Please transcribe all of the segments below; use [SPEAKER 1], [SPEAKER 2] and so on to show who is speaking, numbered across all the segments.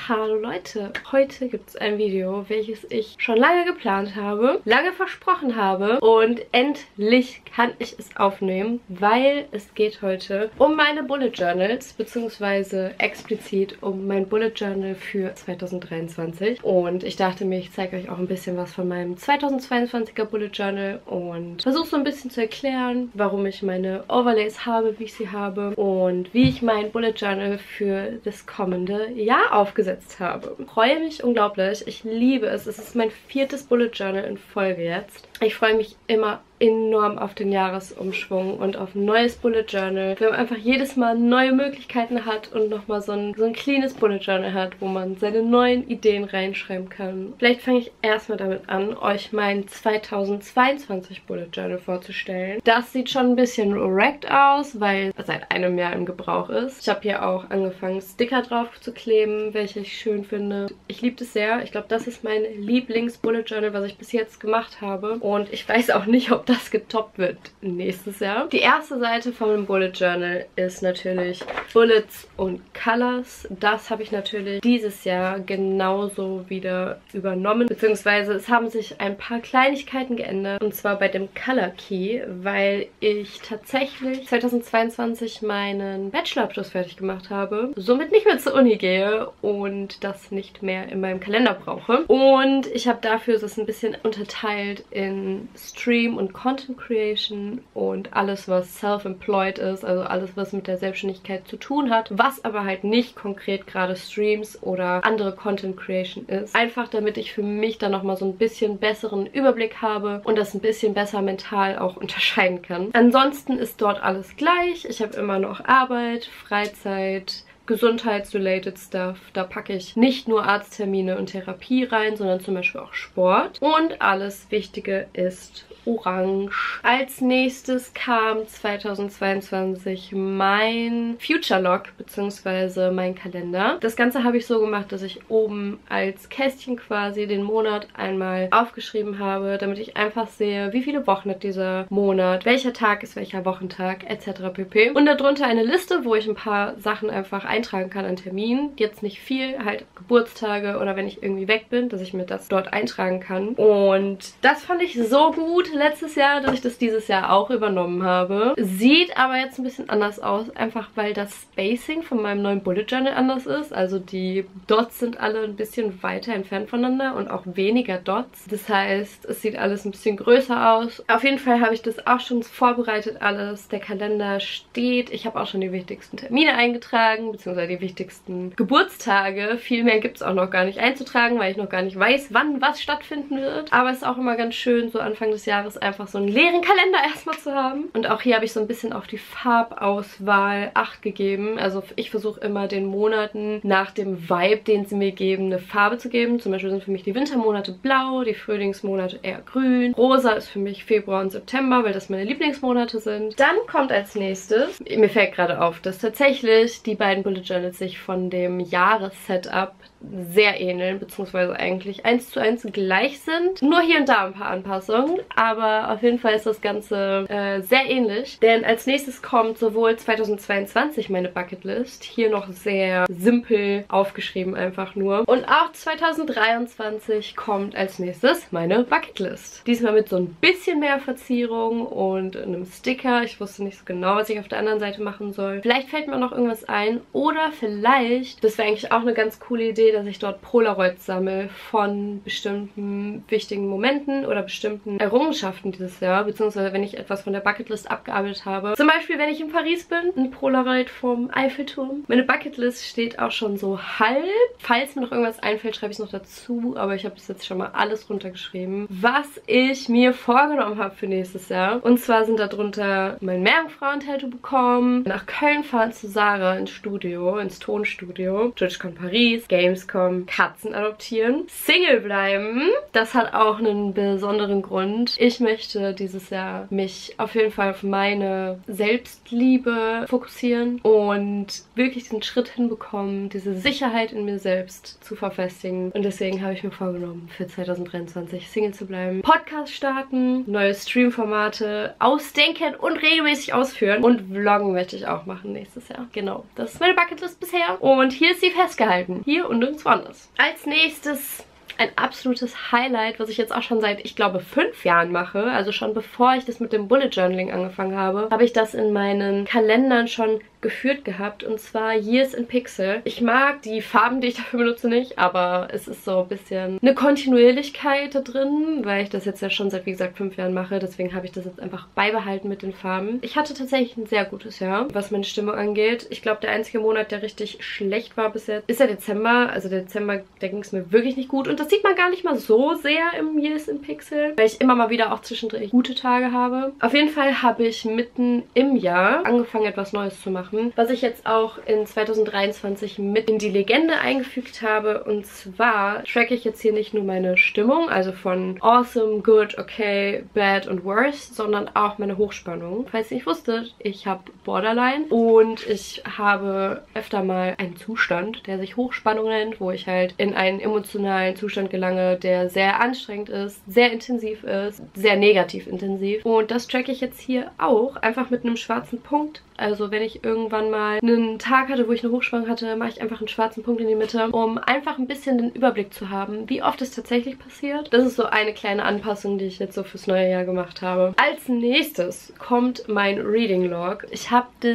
[SPEAKER 1] Hallo Leute, heute gibt es ein Video, welches ich schon lange geplant habe, lange versprochen habe und endlich kann ich es aufnehmen, weil es geht heute um meine Bullet Journals, beziehungsweise explizit um mein Bullet Journal für 2023 und ich dachte mir, ich zeige euch auch ein bisschen was von meinem 2022er Bullet Journal und versuche so ein bisschen zu erklären, warum ich meine Overlays habe, wie ich sie habe und wie ich mein Bullet Journal für das kommende Jahr aufgesetzt habe. Ich freue mich unglaublich. Ich liebe es. Es ist mein 4. Bullet Journal in Folge jetzt. Ich freue mich immer enorm auf den Jahresumschwung und auf ein neues Bullet Journal, wenn man einfach jedes Mal neue Möglichkeiten hat und nochmal so ein cleanes Bullet Journal hat, wo man seine neuen Ideen reinschreiben kann. Vielleicht fange ich erstmal damit an, euch mein 2022 Bullet Journal vorzustellen. Das sieht schon ein bisschen wrecked aus, weil es seit einem Jahr im Gebrauch ist. Ich habe hier auch angefangen, Sticker drauf zu kleben, welche ich schön finde. Ich liebe das sehr. Ich glaube, das ist mein Lieblings-Bullet Journal, was ich bis jetzt gemacht habe. Und ich weiß auch nicht, ob das getoppt wird nächstes Jahr. Die erste Seite von dem Bullet Journal ist natürlich Bullets und Colors. Das habe ich natürlich dieses Jahr genauso wieder übernommen. Beziehungsweise es haben sich ein paar Kleinigkeiten geändert. Und zwar bei dem Color Key, weil ich tatsächlich 2022 meinen Bachelorabschluss fertig gemacht habe. Somit nicht mehr zur Uni gehe und das nicht mehr in meinem Kalender brauche. Und ich habe dafür das ein bisschen unterteilt in Stream und Content Creation und alles, was self-employed ist, also alles, was mit der Selbstständigkeit zu tun hat, was aber halt nicht konkret gerade Streams oder andere Content Creation ist. Einfach damit ich für mich dann nochmal so ein bisschen besseren Überblick habe und das ein bisschen besser mental auch unterscheiden kann. Ansonsten ist dort alles gleich. Ich habe immer noch Arbeit, Freizeit, gesundheitsrelated Stuff. Da packe ich nicht nur Arzttermine und Therapie rein, sondern zum Beispiel auch Sport. Und alles Wichtige ist orange. Als nächstes kam 2022 mein Future Log bzw. mein Kalender. Das Ganze habe ich so gemacht, dass ich oben als Kästchen quasi den Monat einmal aufgeschrieben habe, damit ich einfach sehe, wie viele Wochen hat dieser Monat, welcher Tag ist welcher Wochentag etc. pp. Und darunter eine Liste, wo ich ein paar Sachen einfach eintragen kann an Terminen. Jetzt nicht viel, halt Geburtstage oder wenn ich irgendwie weg bin, dass ich mir das dort eintragen kann. Und das fand ich so gut letztes Jahr, dass ich das dieses Jahr auch übernommen habe. Sieht aber jetzt ein bisschen anders aus, einfach weil das Spacing von meinem neuen Bullet Journal anders ist. Also die Dots sind alle ein bisschen weiter entfernt voneinander und auch weniger Dots. Das heißt, es sieht alles ein bisschen größer aus. Auf jeden Fall habe ich das auch schon vorbereitet alles. Der Kalender steht. Ich habe auch schon die wichtigsten Termine eingetragen, beziehungsweise die wichtigsten Geburtstage. Viel mehr gibt es auch noch gar nicht einzutragen, weil ich noch gar nicht weiß, wann was stattfinden wird. Aber es ist auch immer ganz schön, so Anfang des Jahres einfach so einen leeren Kalender erstmal zu haben. Und auch hier habe ich so ein bisschen auf die Farbauswahl Acht gegeben. Also ich versuche immer den Monaten nach dem Vibe, den sie mir geben, eine Farbe zu geben. Zum Beispiel sind für mich die Wintermonate blau, die Frühlingsmonate eher grün. Rosa ist für mich Februar und September, weil das meine Lieblingsmonate sind. Dann kommt als nächstes, mir fällt gerade auf, dass tatsächlich die beiden Bullet Journals sich von dem Jahressetup sehr ähneln, beziehungsweise eigentlich 1:1 gleich sind. Nur hier und da ein paar Anpassungen, aber auf jeden Fall ist das Ganze sehr ähnlich. Denn als nächstes kommt sowohl 2022 meine Bucketlist, hier noch sehr simpel aufgeschrieben einfach nur. Und auch 2023 kommt als nächstes meine Bucketlist. Diesmal mit so ein bisschen mehr Verzierung und einem Sticker. Ich wusste nicht so genau, was ich auf der anderen Seite machen soll. Vielleicht fällt mir noch irgendwas ein oder vielleicht, das wäre eigentlich auch eine ganz coole Idee, dass ich dort Polaroids sammle von bestimmten wichtigen Momenten oder bestimmten Errungenschaften dieses Jahr, beziehungsweise wenn ich etwas von der Bucketlist abgearbeitet habe. Zum Beispiel, wenn ich in Paris bin, ein Polaroid vom Eiffelturm. Meine Bucketlist steht auch schon so halb. Falls mir noch irgendwas einfällt, schreibe ich es noch dazu, aber ich habe bis jetzt schon mal alles runtergeschrieben, was ich mir vorgenommen habe für nächstes Jahr. Und zwar sind darunter mein Meerjungfrauen-Tattoo bekommen, nach Köln fahren zu Sarah ins Studio, ins Tonstudio, TwitchCon Paris, Games Katzen adoptieren, Single bleiben. Das hat auch einen besonderen Grund. Ich möchte dieses Jahr mich auf jeden Fall auf meine Selbstliebe fokussieren und wirklich diesen Schritt hinbekommen, diese Sicherheit in mir selbst zu verfestigen. Und deswegen habe ich mir vorgenommen, für 2023 Single zu bleiben. Podcast starten, neue Streamformate ausdenken und regelmäßig ausführen. Und Vloggen möchte ich auch machen nächstes Jahr. Genau, das ist meine Bucketlist bisher. Und hier ist sie festgehalten. Hier und nirgendwo anders. Als nächstes ein absolutes Highlight, was ich jetzt auch schon seit, ich glaube, 5 Jahren mache. Also schon bevor ich das mit dem Bullet Journaling angefangen habe, habe ich das in meinen Kalendern schon geführt gehabt, und zwar Years in Pixel. Ich mag die Farben, die ich dafür benutze, nicht, aber es ist so ein bisschen eine Kontinuierlichkeit da drin, weil ich das jetzt ja schon seit, wie gesagt, 5 Jahren mache. Deswegen habe ich das jetzt einfach beibehalten mit den Farben. Ich hatte tatsächlich ein sehr gutes Jahr, was meine Stimmung angeht. Ich glaube, der einzige Monat, der richtig schlecht war bis jetzt, ist der Dezember. Also der Dezember, da ging es mir wirklich nicht gut, und das sieht man gar nicht mal so sehr im Years in Pixel, weil ich immer mal wieder auch zwischendrin gute Tage habe. Auf jeden Fall habe ich mitten im Jahr angefangen, etwas Neues zu machen, was ich jetzt auch in 2023 mit in die Legende eingefügt habe. Und zwar tracke ich jetzt hier nicht nur meine Stimmung, also von awesome, good, okay, bad und worst, sondern auch meine Hochspannung. Falls ihr nicht wusstet, ich habe Borderline und ich habe öfter mal einen Zustand, der sich Hochspannung nennt, wo ich halt in einen emotionalen Zustand gelange, der sehr anstrengend ist, sehr intensiv ist, sehr negativ intensiv. Und das tracke ich jetzt hier auch, einfach mit einem schwarzen Punkt. Also wenn ich irgendwann mal einen Tag hatte, wo ich eine Hochspannung hatte, mache ich einfach einen schwarzen Punkt in die Mitte, um einfach ein bisschen den Überblick zu haben, wie oft es tatsächlich passiert. Das ist so eine kleine Anpassung, die ich jetzt so fürs neue Jahr gemacht habe. Als nächstes kommt mein Reading Log. Ich habe das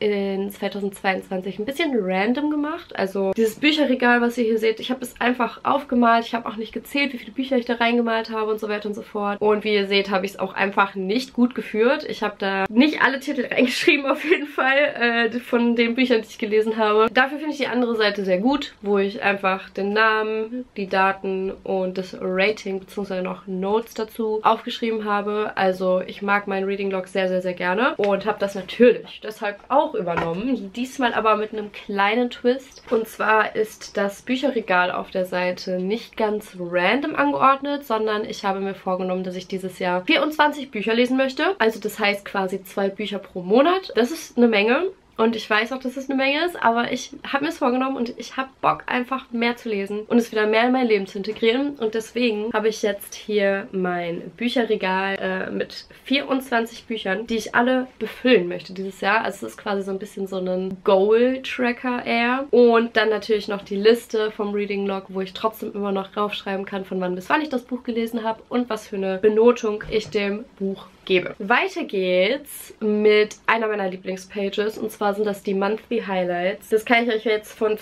[SPEAKER 1] in 2022 ein bisschen random gemacht. Also dieses Bücherregal, was ihr hier seht, ich habe es einfach aufgemalt. Ich habe auch nicht gezählt, wie viele Bücher ich da reingemalt habe und so weiter und so fort. Und wie ihr seht, habe ich es auch einfach nicht gut geführt. Ich habe da nicht alle Titel reingeschrieben, auf jeden Fall, von den Büchern, die ich gelesen habe. Dafür finde ich die andere Seite sehr gut, wo ich einfach den Namen, die Daten und das Rating bzw. noch Notes dazu aufgeschrieben habe. Also ich mag meinen Reading Log sehr, sehr, sehr gerne und habe das natürlich deshalb auch übernommen. Diesmal aber mit einem kleinen Twist. Und zwar ist das Bücherregal auf der Seite nicht ganz random angeordnet, sondern ich habe mir vorgenommen, dass ich dieses Jahr 24 Bücher lesen möchte. Also das heißt quasi 2 Bücher pro Monat. Das ist eine Menge. Und ich weiß auch, dass es eine Menge ist, aber ich habe mir es vorgenommen und ich habe Bock, einfach mehr zu lesen und es wieder mehr in mein Leben zu integrieren. Und deswegen habe ich jetzt hier mein Bücherregal mit 24 Büchern, die ich alle befüllen möchte dieses Jahr. Also es ist quasi so ein bisschen so ein Goal-Tracker eher. Und dann natürlich noch die Liste vom Reading Log, wo ich trotzdem immer noch draufschreiben kann, von wann bis wann ich das Buch gelesen habe und was für eine Benotung ich dem Buch gebe. Weiter geht's mit einer meiner Lieblingspages, und zwar sind das die Monthly Highlights. Das kann ich euch jetzt von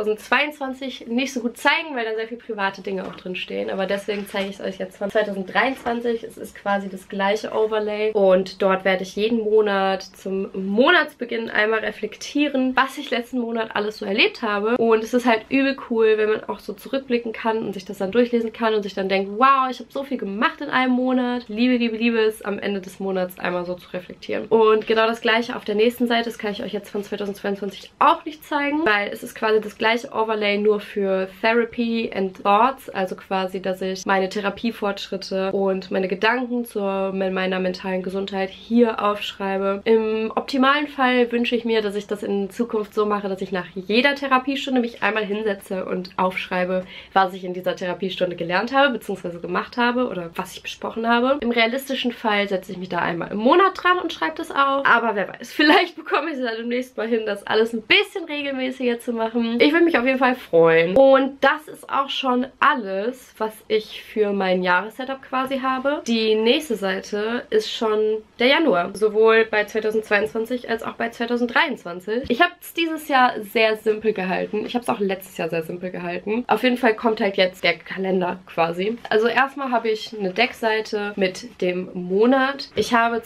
[SPEAKER 1] 2022 nicht so gut zeigen, weil da sehr viele private Dinge auch drin stehen, aber deswegen zeige ich es euch jetzt von 2023. Es ist quasi das gleiche Overlay und dort werde ich jeden Monat zum Monatsbeginn einmal reflektieren, was ich letzten Monat alles so erlebt habe, und es ist halt übel cool, wenn man auch so zurückblicken kann und sich das dann durchlesen kann und sich dann denkt, wow, ich habe so viel gemacht in einem Monat. Liebe, liebe, liebe es, am Ende des Monats einmal so zu reflektieren. Und genau das gleiche auf der nächsten Seite, das kann ich euch jetzt von 2022 auch nicht zeigen, weil es ist quasi das gleiche Overlay nur für Therapy and Thoughts, also quasi, dass ich meine Therapiefortschritte und meine Gedanken zu meiner mentalen Gesundheit hier aufschreibe. Im optimalen Fall wünsche ich mir, dass ich das in Zukunft so mache, dass ich nach jeder Therapiestunde mich einmal hinsetze und aufschreibe, was ich in dieser Therapiestunde gelernt habe, beziehungsweise gemacht habe oder was ich besprochen habe. Im realistischen Fall setze ich mich da einmal im Monat dran und schreibe das auf. Aber wer weiß, vielleicht bekomme ich es dann demnächst mal hin, das alles ein bisschen regelmäßiger zu machen. Ich würde mich auf jeden Fall freuen. Und das ist auch schon alles, was ich für mein Jahressetup quasi habe. Die nächste Seite ist schon der Januar. Sowohl bei 2022 als auch bei 2023. Ich habe es dieses Jahr sehr simpel gehalten. Ich habe es auch letztes Jahr sehr simpel gehalten. Auf jeden Fall kommt halt jetzt der Kalender quasi. Also erstmal habe ich eine Deckseite mit dem Monat. Ich habe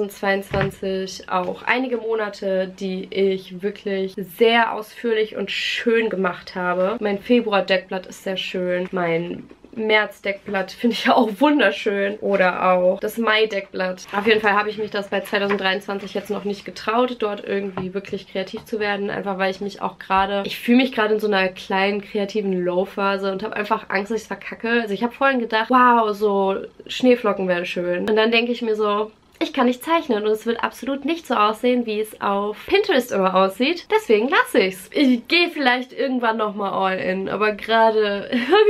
[SPEAKER 1] 2022 auch einige Monate, die ich wirklich sehr ausführlich und schön gemacht habe. Mein Februar-Deckblatt ist sehr schön. Mein März-Deckblatt finde ich auch wunderschön. Oder auch das Mai-Deckblatt. Auf jeden Fall habe ich mich das bei 2023 jetzt noch nicht getraut, dort irgendwie wirklich kreativ zu werden. Einfach weil ich mich auch gerade, ich fühle mich gerade in so einer kleinen kreativen Low-Phase und habe einfach Angst, dass ich es verkacke. Also ich habe vorhin gedacht, wow, so Schneeflocken wären schön. Und dann denke ich mir so, ich kann nicht zeichnen und es wird absolut nicht so aussehen, wie es auf Pinterest immer aussieht. Deswegen lasse ich's. Ich gehe vielleicht irgendwann nochmal all in, aber gerade habe ich mich nicht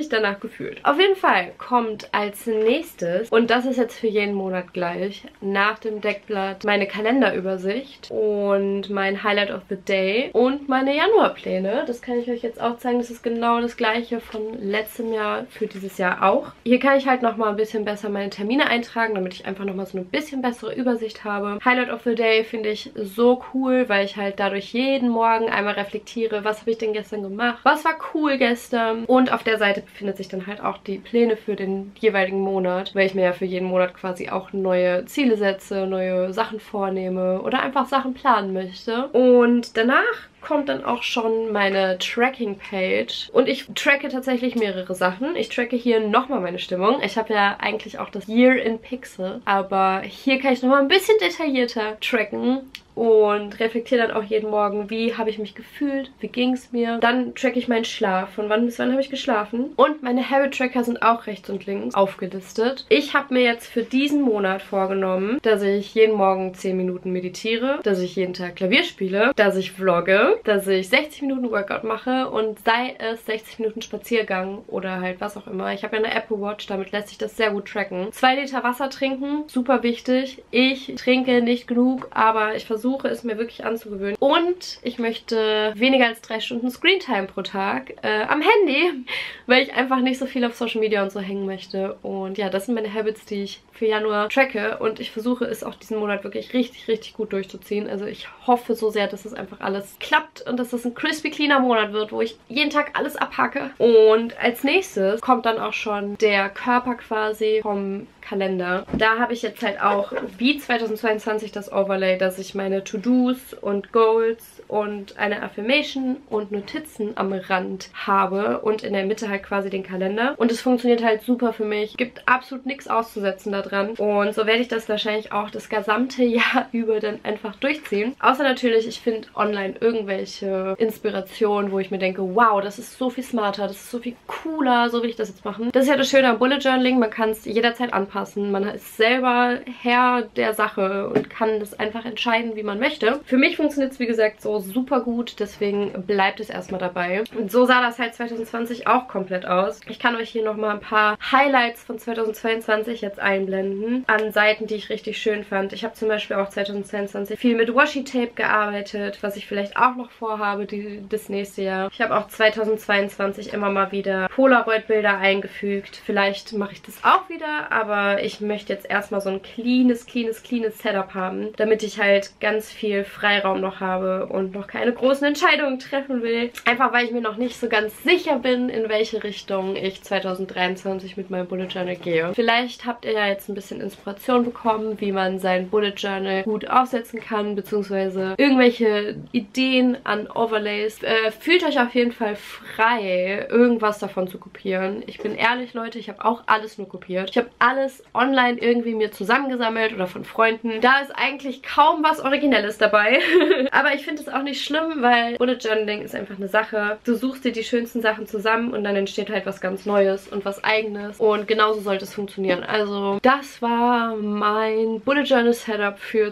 [SPEAKER 1] sich danach gefühlt. Auf jeden Fall kommt als nächstes, und das ist jetzt für jeden Monat gleich, nach dem Deckblatt meine Kalenderübersicht und mein Highlight of the Day und meine Januarpläne. Das kann ich euch jetzt auch zeigen. Das ist genau das gleiche von letztem Jahr für dieses Jahr auch. Hier kann ich halt nochmal ein bisschen besser meine Termine eintragen, damit ich einfach nochmal so eine bisschen bessere Übersicht habe. Highlight of the Day finde ich so cool, weil ich halt dadurch jeden Morgen einmal reflektiere, was habe ich denn gestern gemacht, was war cool gestern. Und auf der Seite befindet sich dann halt auch die Pläne für den jeweiligen Monat, weil ich mir ja für jeden Monat quasi auch neue Ziele setze, neue Sachen vornehme oder einfach Sachen planen möchte. Und danach kommt dann auch schon meine Tracking-Page. Und ich tracke tatsächlich mehrere Sachen. Ich tracke hier nochmal meine Stimmung. Ich habe ja eigentlich auch das Year in Pixel, aber hier kann ich nochmal ein bisschen detaillierter tracken und reflektiere dann auch jeden Morgen, wie habe ich mich gefühlt, wie ging es mir. Dann tracke ich meinen Schlaf, von wann bis wann habe ich geschlafen. Und meine Habit-Tracker sind auch rechts und links aufgelistet. Ich habe mir jetzt für diesen Monat vorgenommen, dass ich jeden Morgen 10 Minuten meditiere, dass ich jeden Tag Klavier spiele, dass ich vlogge, dass ich 60 Minuten Workout mache und sei es 60 Minuten Spaziergang oder halt was auch immer. Ich habe ja eine Apple Watch, damit lässt sich das sehr gut tracken. 2 Liter Wasser trinken, super wichtig. Ich trinke nicht genug, aber ich versuche es mir wirklich anzugewöhnen. Und ich möchte weniger als 3 Stunden Screentime pro Tag am Handy, weil ich einfach nicht so viel auf Social Media und so hängen möchte. Und ja, das sind meine Habits, die ich für Januar tracke und ich versuche es auch diesen Monat wirklich richtig, richtig gut durchzuziehen. Also ich hoffe so sehr, dass das einfach alles klappt und dass das ein crispy cleaner Monat wird, wo ich jeden Tag alles abhacke. Und als nächstes kommt dann auch schon der Körper quasi vom Kalender. Da habe ich jetzt halt auch wie 2022 das Overlay, dass ich meine To-Dos und Goals und eine Affirmation und Notizen am Rand habe und in der Mitte halt quasi den Kalender. Und es funktioniert halt super für mich. Gibt absolut nichts auszusetzen daran. Und so werde ich das wahrscheinlich auch das gesamte Jahr über dann einfach durchziehen. Außer natürlich, ich finde online irgendwelche Inspirationen, wo ich mir denke, wow, das ist so viel smarter, das ist so viel cooler, so will ich das jetzt machen. Das ist ja das Schöne am Bullet Journaling, man kann es jederzeit anpassen. Man ist selber Herr der Sache und kann das einfach entscheiden, wie man möchte. Für mich funktioniert es, wie gesagt, so super gut, deswegen bleibt es erstmal dabei. Und so sah das halt 2020 auch komplett aus. Ich kann euch hier nochmal ein paar Highlights von 2022 jetzt einblenden, an Seiten, die ich richtig schön fand. Ich habe zum Beispiel auch 2022 viel mit Washi-Tape gearbeitet, was ich vielleicht auch noch vorhabe das nächste Jahr. Ich habe auch 2022 immer mal wieder Polaroid-Bilder eingefügt. Vielleicht mache ich das auch wieder, aber ich möchte jetzt erstmal so ein cleanes Setup haben, damit ich halt ganz viel Freiraum noch habe und noch keine großen Entscheidungen treffen will. Einfach weil ich mir noch nicht so ganz sicher bin, in welche Richtung ich 2023 mit meinem Bullet Journal gehe. Vielleicht habt ihr ja jetzt ein bisschen Inspiration bekommen, wie man sein Bullet Journal gut aufsetzen kann, beziehungsweise irgendwelche Ideen an Overlays. Fühlt euch auf jeden Fall frei, irgendwas davon zu kopieren. Ich bin ehrlich, Leute, ich habe auch alles nur kopiert. Ich habe alles online irgendwie mir zusammengesammelt oder von Freunden. Da ist eigentlich kaum was Originelles dabei. Aber ich finde es auch nicht schlimm, weil Bullet Journaling ist einfach eine Sache. Du suchst dir die schönsten Sachen zusammen und dann entsteht halt was ganz Neues und was Eigenes. Und genauso sollte es funktionieren. Also das war mein Bullet Journal Setup für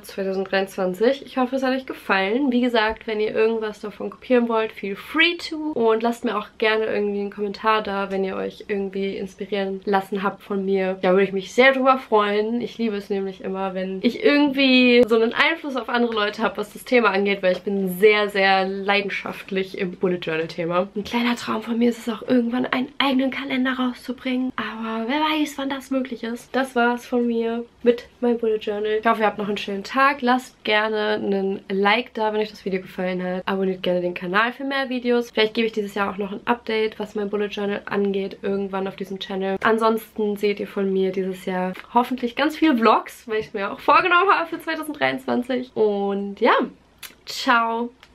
[SPEAKER 1] 2023. Ich hoffe, es hat euch gefallen. Wie gesagt, wenn ihr irgendwas davon kopieren wollt, feel free to. Und lasst mir auch gerne irgendwie einen Kommentar da, wenn ihr euch irgendwie inspirieren lassen habt von mir. Da würde ich mich sehr drüber freuen. Ich liebe es nämlich immer, wenn ich irgendwie so einen Einfluss auf andere Leute habe, was das Thema angeht, weil ich bin sehr, sehr leidenschaftlich im Bullet Journal Thema. Ein kleiner Traum von mir ist es auch, irgendwann einen eigenen Kalender rauszubringen. Aber wer weiß, wann das möglich ist. Das war's von mir mit meinem Bullet Journal. Ich hoffe, ihr habt noch einen schönen Tag. Lasst gerne einen Like da, wenn euch das Video gefallen hat. Abonniert gerne den Kanal für mehr Videos. Vielleicht gebe ich dieses Jahr auch noch ein Update, was mein Bullet Journal angeht, irgendwann auf diesem Channel. Ansonsten seht ihr von mir dieses Jahr hoffentlich ganz viele Vlogs, weil ich es mir auch vorgenommen habe für 2023. Und ja, ciao!